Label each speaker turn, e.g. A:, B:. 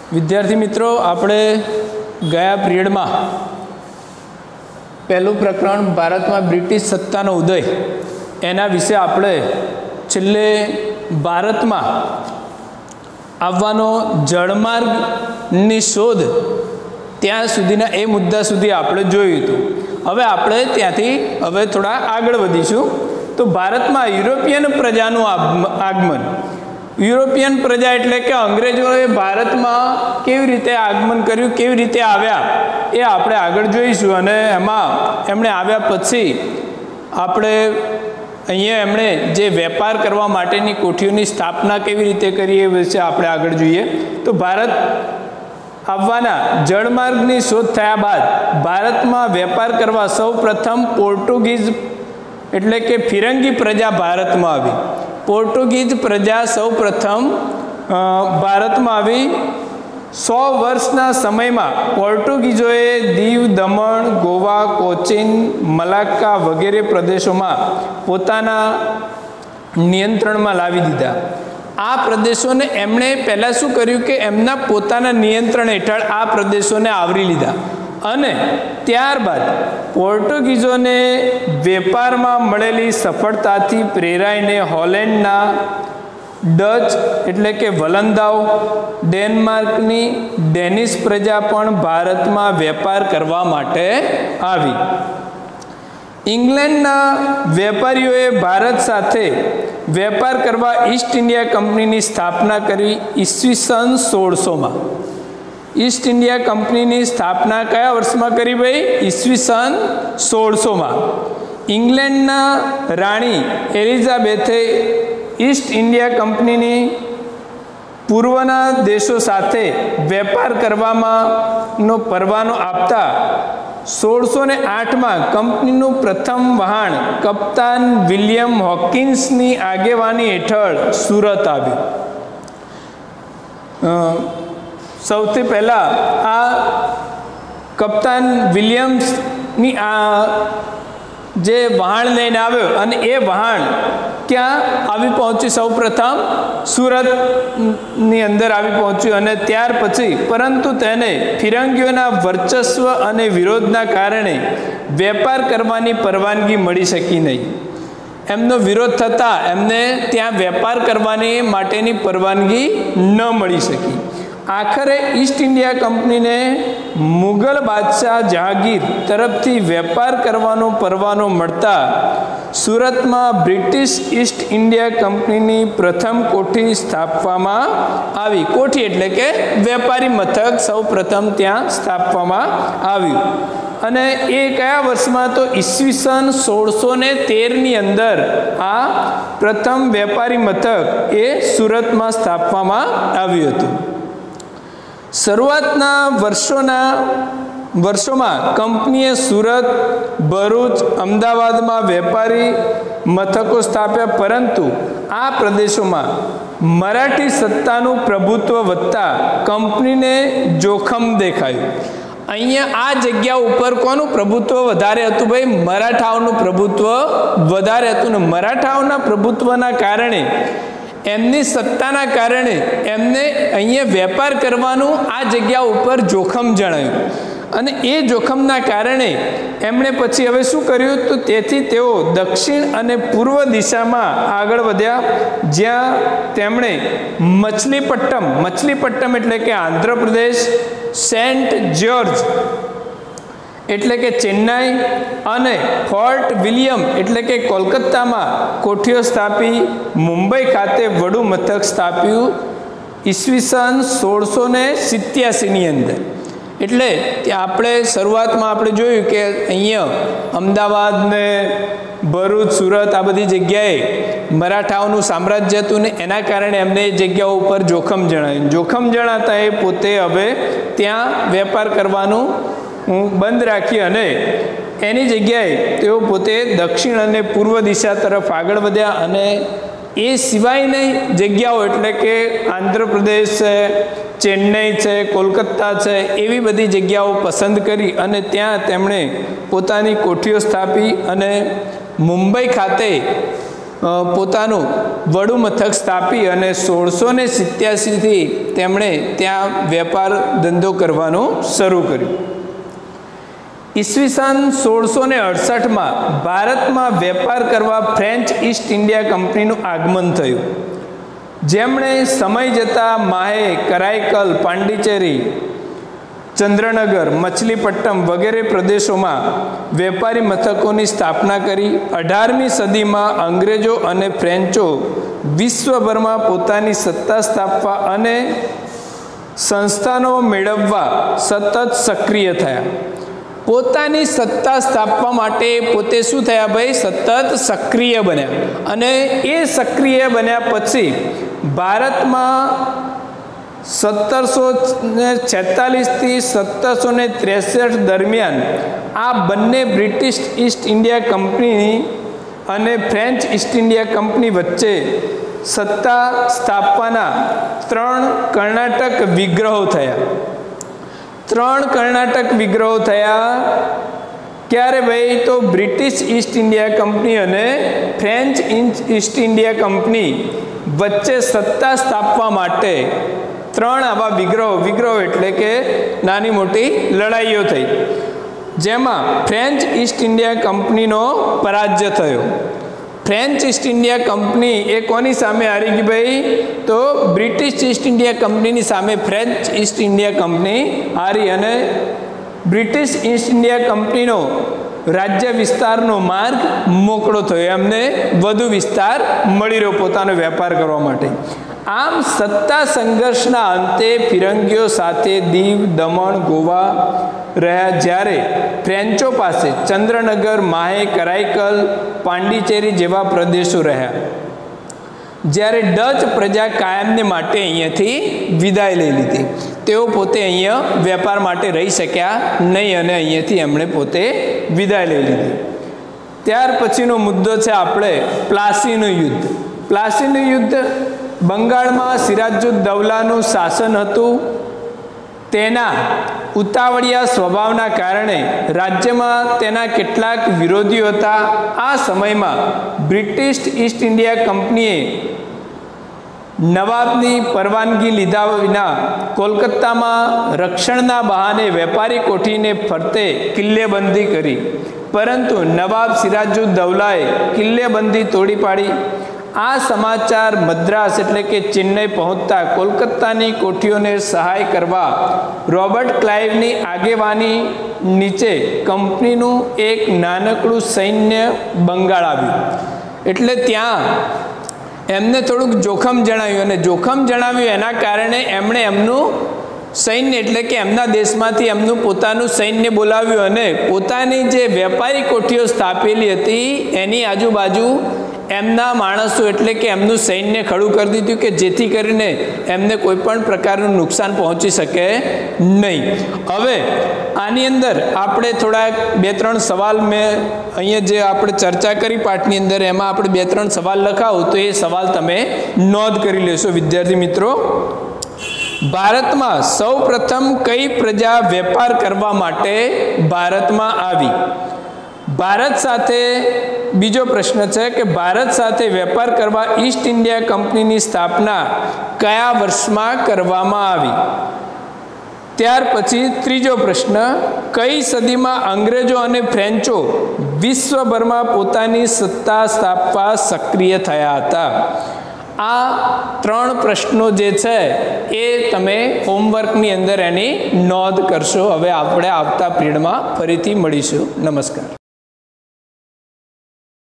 A: વિદ્યાર્થી મિત્રો, આપણે ગયા પીરિયડમાં પહેલું પ્રકરણ ભારતમાં બ્રિટિશ સત્તાનો ઉદય એના વિશે આપણે છેલ્લે ભારતમાં આવવાનો જળમાર્ગની શોધ ત્યાં સુધીના એ મુદ્દા સુધી આપણે જોયું હતું. હવે આપણે ત્યાંથી થોડા આગળ વધીશું. તો ભારતમાં યુરોપિયન પ્રજાનું આગમન, યુરોપિયન પ્રજા એટલે કે અંગ્રેજોએ ભારતમાં કેવી રીતે આગમન કર્યું, કેવી રીતે આવ્યા એ આપણે આગળ જોઈશું. અને એમાં એમણે આવ્યા પછી આપણે અહીંયા એમણે જે વેપાર કરવા માટેની કોઠીઓની સ્થાપના કેવી રીતે કરી એ વિશે આપણે આગળ જોઈએ. તો ભારત આવવાના જળમાર્ગની શોધ થયા બાદ ભારતમાં વેપાર કરવા સૌ પ્રથમ પોર્ટુગીઝ એટલે કે ફિરંગી પ્રજા ભારતમાં આવી. પોર્ટુગીઝ પ્રજા સૌ પ્રથમ ભારતમાં આવી. 100 વર્ષના સમયમાં પોર્ટુગીઝોએ દીવ, દમણ, ગોવા, કોચીન, મલાક્કા વગેરે પ્રદેશોમાં પોતાના નિયંત્રણમાં લાવી દીધા. આ પ્રદેશોને એમણે પહેલાં શું કર્યું કે એમના પોતાના નિયંત્રણ હેઠળ આ પ્રદેશોને આવરી લીધા. અને ત્યારબાદ પોર્ટુગીઝોને વેપારમાં મળેલી સફળતાથી પ્રેરાઈને હોલેન્ડના, ડચ એટલે કે વલંદાઓ, ડેનમાર્કની ડેનિશ પ્રજા પણ ભારતમાં વેપાર કરવા માટે આવી. ઇંગ્લેન્ડના વેપારીઓએ ભારત સાથે વેપાર કરવા ઈસ્ટ ઇન્ડિયા કંપનીની સ્થાપના કરી. ઈસવીસન 1600માં ઈસ્ટ ઇન્ડિયા કંપનીની સ્થાપના કયા વર્ષમાં કરી ભાઈ? ઈસવીસન 1600માં. ઇંગ્લેન્ડના રાણી એલિઝાબેથે ઈસ્ટ ઇન્ડિયા કંપનીની પૂર્વના દેશો સાથે વેપાર કરવાનો પરવાનો આપતા 1608માં કંપનીનું પ્રથમ વહાણ કપ્તાન વિલિયમ હોકિન્સની આગેવાની હેઠળ સુરત આવ્યું. સૌથી પહેલાં આ કપ્તાન વિલિયમ્સની જે વહાણ લઈને આવ્યો અને એ વહાણ ક્યાં આવી પહોંચ્યું? સૌ પ્રથમ સુરતની અંદર આવી પહોંચ્યું. અને ત્યાર પછી પરંતુ તેને ફિરંગીઓના વર્ચસ્વ અને વિરોધના કારણે વેપાર કરવાની પરવાનગી મળી શકી નહીં. એમનો વિરોધ થતાં એમને ત્યાં વેપાર કરવાની માટેની પરવાનગી ન મળી શકી. આખરે ઈસ્ટ ઇન્ડિયા કંપનીને મુગલ બાદશાહ જહાંગીર તરફથી વેપાર કરવાનો પરવાનો મળતા સુરતમાં બ્રિટિશ ઈસ્ટ ઇન્ડિયા કંપનીની પ્રથમ કોઠી સ્થાપવામાં આવી. કોઠી એટલે કે વેપારી મથક સૌ પ્રથમ ત્યાં સ્થાપવામાં આવ્યું. અને એ કયા વર્ષમાં? તો ઈસવીસન 1613ની અંદર આ પ્રથમ વેપારી મથક એ સુરતમાં સ્થાપવામાં આવ્યું હતું. શરૂઆતના વર્ષોમાં કંપનીએ સુરત, ભરૂચ, અમદાવાદમાં વેપારી મથકો સ્થાપ્યા. પરંતુ આ પ્રદેશોમાં મરાઠી સત્તાનું પ્રભુત્વ વધતા કંપનીને જોખમ દેખાયું. અહીંયા આ જગ્યા ઉપર કોનું પ્રભુત્વ વધારે હતું ભાઈ? મરાઠાઓનું પ્રભુત્વ વધારે હતું. ને મરાઠાઓના પ્રભુત્વના કારણે, એમની સત્તાના કારણે એમને અહીંયા વેપાર કરવાનું આ જગ્યા ઉપર જોખમ જણાયું. અને એ જોખમના કારણે એમણે પછી હવે શું કર્યું? તો તેથી તેઓ દક્ષિણ અને પૂર્વ દિશામાં આગળ વધ્યા, જ્યાં તેમણે મછલીપટ્ટમ એટલે કે આંધ્રપ્રદેશ, સેન્ટ જ્યોર્જ એટલે કે ચેન્નાઈ અને ફોર્ટ વિલિયમ એટલે કે કોલકાતામાં કોઠીઓ સ્થાપી. મુંબઈ ખાતે વડું મથક સ્થાપ્યું ઈસવીસન 1687ની અંદર. એટલે આપણે શરૂઆતમાં આપણે જોયું કે અહીંયા અમદાવાદ ને ભરૂચ, સુરત આ બધી જગ્યાએ મરાઠાઓનું સામ્રાજ્ય હતું ને એના કારણે એમને એ જગ્યાઓ ઉપર જોખમ જણાયું. જોખમ જણાતા એ પોતે હવે ત્યાં વેપાર કરવાનું બંધ રાખી અને એની જગ્યાએ તેઓ પોતે દક્ષિણ અને પૂર્વ દિશા તરફ આગળ વધ્યા. અને એ સિવાયની જગ્યાઓ એટલે કે આંધ્રપ્રદેશ છે, ચેન્નઈ છે, કોલકાતા છે, એવી બધી જગ્યાઓ પસંદ કરી અને ત્યાં તેમણે પોતાની કોઠીઓ સ્થાપી. અને મુંબઈ ખાતે પોતાનું વડું મથક સ્થાપી અને 1687થી તેમણે ત્યાં વેપાર ધંધો કરવાનું શરૂ કર્યું. ઈસવીસન 1668માં ભારતમાં વેપાર કરવા ફ્રેન્ચ ઈસ્ટ ઇન્ડિયા કંપનીનું આગમન થયું, જેમણે સમય જતાં માહે, કરાઈકલ, પાંડિચેરી, ચંદ્રનગર, મછલીપટ્ટમ વગેરે પ્રદેશોમાં વેપારી મથકોની સ્થાપના કરી. 18મી સદીમાં અંગ્રેજો અને ફ્રેન્ચો વિશ્વભરમાં પોતાની સત્તા સ્થાપવા અને સંસ્થાનો મેળવવા સતત સક્રિય થયા. પોતાની સત્તા સ્થાપવા માટે પોતે શું થયા ભાઈ? સતત સક્રિય બન્યા. અને એ સક્રિય બન્યા પછી ભારતમાં 1746 થી 1763 દરમિયાન આ બંને બ્રિટિશ ઈસ્ટ ઇન્ડિયા કંપની અને ફ્રેન્ચ ઈસ્ટ ઇન્ડિયા કંપની વચ્ચે સત્તા સ્થાપવાના 3 કર્ણાટક વિગ્રહો થયા. 3 કર્ણાટક વિગ્રહો થયા. ક્યારે ભાઈ? તો બ્રિટિશ ઈસ્ટ ઇન્ડિયા કંપની અને ફ્રેન્ચ ઈસ્ટ ઇન્ડિયા કંપની વચ્ચે સત્તા સ્થાપવા માટે 3 આવા વિગ્રહો એટલે કે નાની મોટી લડાઈઓ થઈ, જેમાં ફ્રેન્ચ ઈસ્ટ ઇન્ડિયા કંપનીનો પરાજય થયો. ફ્રેન્ચ ઈસ્ટ ઇન્ડિયા કંપની એ કોની સામે હારી ગઈ ભાઈ? તો બ્રિટિશ ઈસ્ટ ઇન્ડિયા કંપનીની સામે ફ્રેન્ચ ઈસ્ટ ઇન્ડિયા કંપની હારી અને બ્રિટિશ ઈસ્ટ ઇન્ડિયા કંપનીનો રાજ્ય વિસ્તારનો માર્ગ મોકળો થયો. એમને વધુ વિસ્તાર મળી રહ્યો પોતાનો વેપાર કરવા માટે. આમ સત્તા સંઘર્ષના અંતે ફિરંગીઓ સાથે દીવ, દમણ, ગોવા રહ્યા, જ્યારે ફ્રેન્ચો પાસે ચંદ્રનગર, માહે, કરાઈકલ, પાંડિચેરી જેવા પ્રદેશો રહ્યા. જ્યારે ડચ પ્રજા કાયમને માટે અહીંયાથી વિદાય લઈ લીધી. તેઓ પોતે અહીંયા વેપાર માટે રહી શક્યા નહીં અને અહીંયાથી એમણે પોતે વિદાય લઈ લીધી. ત્યાર પછીનો મુદ્દો છે આપણે પ્લાસીનું યુદ્ધ. પ્લાસીનું યુદ્ધ બંગાળમાં સિરાજુદ્દૌલાનું શાસન હતું. તેના ઉતાવળિયા સ્વભાવના કારણે રાજ્યમાં તેના કેટલાક વિરોધીઓ હતા. આ સમયમાં બ્રિટિશ ઈસ્ટ ઇન્ડિયા કંપનીએ નવાબની પરવાનગી લીધા વિના કોલકાતામાં રક્ષણના બહાને વેપારી કોઠીને ફરતે કિલ્લેબંધી કરી, પરંતુ નવાબ સિરાજુદ્દૌલાએ કિલ્લેબંધી તોડી પાડી. આ સમાચાર મદ્રાસ એટલે કે ચેન્નઈ પહોંચતા કોલકાતાની કોઠીઓને સહાય કરવા રોબર્ટ ક્લાઇવની આગેવાની નીચે કંપનીનું એક નાનકડું સૈન્ય બંગાળ આવ્યું. એટલે ત્યાં એમને થોડુંક જોખમ જણાવ્યું અને જોખમ જણાવ્યું એના કારણે એમણે એમનું સૈન્ય એટલે કે એમના દેશમાંથી એમનું પોતાનું સૈન્ય બોલાવ્યું અને પોતાની જે વેપારી કોઠીઓ સ્થાપેલી હતી એની આજુબાજુ એમના માણસો એટલે કે એમનું સૈન્ય ખડું કરી દીધું કે જેથી કરીને એમને કોઈ પણ પ્રકારનું નુકસાન પહોંચી શકે નહીં. હવે આની અંદર આપણે થોડા 2-3 સવાલ મેં અહીંયા જે આપણે ચર્ચા કરી પાઠની અંદર એમાં આપણે 2-3 સવાલ લખાવું તો એ સવાલ તમે નોંધ કરી લેશો વિદ્યાર્થી મિત્રો. ભારતમાં સૌ પ્રથમ કઈ પ્રજા વેપાર કરવા માટે ભારતમાં આવી? ભારત સાથે બીજો પ્રશ્ન છે કે ભારત સાથે વેપાર કરવા ઈસ્ટ ઇન્ડિયા કંપનીની સ્થાપના કયા વર્ષમાં કરવામાં આવી? ત્યાર પછી ત્રીજો પ્રશ્ન, કઈ સદીમાં અંગ્રેજો અને ફ્રેન્ચો વિશ્વભરમાં પોતાની સત્તા સ્થાપવા સક્રિય થયા હતા? આ 3 પ્રશ્નો જે છે એ તમે હોમવર્કની અંદર એની નોંધ કરશો. હવે આપણે આવતા પીરિયડમાં ફરીથી મળીશું. નમસ્કાર.